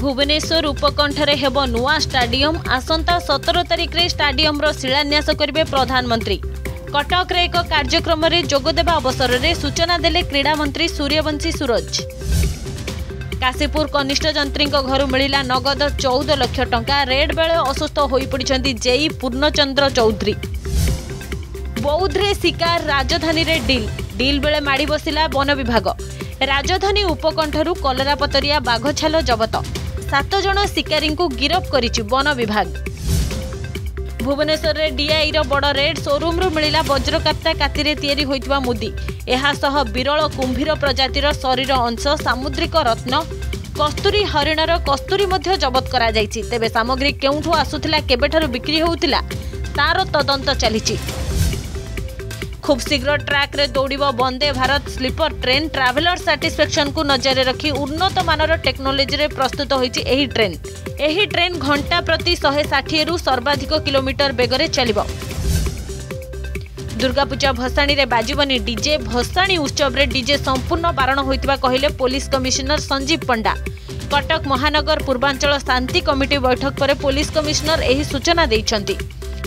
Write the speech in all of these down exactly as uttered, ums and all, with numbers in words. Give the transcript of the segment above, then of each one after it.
भुवनेश्वर उपकंठरे हेब नुआ स्टाडियम आसंता सतर तारिख रे स्टाडियम रो शिलान्यास करिवे प्रधानमंत्री। कटक रे एक कार्यक्रम रे जोगदेवा अवसर रे सूचना देले क्रीडा मंत्री सूर्यवंशी सूरज। काशीपुर कनिष्ठ जंत्री घर मिला नगद चौदह लाख टंका। रेड बेले असुस्थ होई पड़िछंती जेई पूर्णचंद्र चौधरी। बौद्ध रे शिकार राजधानी रे डिल डिल बेले माड़ी बसिला वन विभाग। राजधानी उपकंठरू कलरापतरिया बाघ छाल जबत। सात जन शिकारी को गिरफ करिछि वन विभाग। भुवनेश्वर रे डीआईर बड़ रेड शोरूम रु मिला वज्रकाप्ता कातिरे तैयारी होइतबा मुदी। एहा सह विरल कुंभीर प्रजातिर शरीर अंश सामुद्रिक रत्न कस्तूरी हरिणर कस्तूरी मध्य जबत करा जायछि। तेबे सामग्री केउठु आसुथिला केबेठारु बिक्री होउथिला तार तदंत चलिछि। खूब शीघ्र ट्रैक रे दौड़िबो Vande Bharat sleeper train. Traveller satisfaction को नजर रखी उन्नत मानर टेक्नोलोजी रे प्रस्तुत होइछि एही ट्रेन। एही ट्रेन घंटा प्रति एक सौ साठ रु सर्वाधिक किलोमीटर बेगरे चलिबो। दुर्गा पूजा भसाणी रे बाजिबनी डीजे। भसाणी उत्सव रे डीजे संपूर्ण बारण होइतबा कहिले पुलिस कमिश्नर संजीव पंडा। कटक महानगर पूर्वांचल शांति कमिटी बैठक पर पुलिस कमिश्नर एही सूचना दैछंती।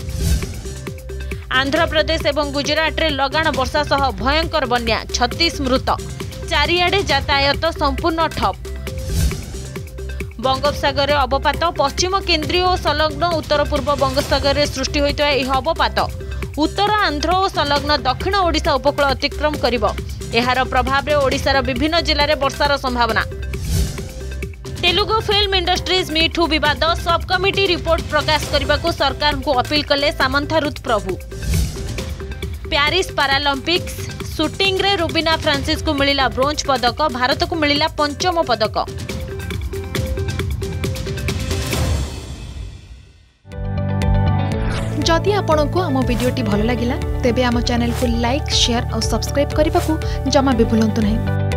आंध्र प्रदेश एवं गुजरात रे लगाण वर्षा सह भयंकर बन्या। छत्तीस मृत। चारिआडे यातायात संपूर्ण ठप। बंगोपसागर अवपात। पश्चिम केन्द्रीय और संलग्न उत्तर पूर्व बंगोपसागर रे सृष्टि होइतबा एही अवपात उत्तर आंध्र और संलग्न दक्षिण ओडिशा उपकूल अतिक्रम करिबो। एहार प्रभाव रे ओडिशार विभिन्न जिल्ला रे वर्षार संभावना। तेलुगु फिल्म इंडस्ट्रीज मीठू विवाद सब कमिटी रिपोर्ट प्रकाश करने को सरकार को अपील कले Samantha Ruth Prabhu. Paris Paralympics shooting रे रुबीना फ्रांसिस को मिलिला ब्रोंज पदक। भारत को मिलिला पंचम पदक। जदि आपंक आम भिडी भल लगा तेब आम चैनल को लाइक शेयर और सब्सक्राइब करने को जमा भी भूलु नहीं।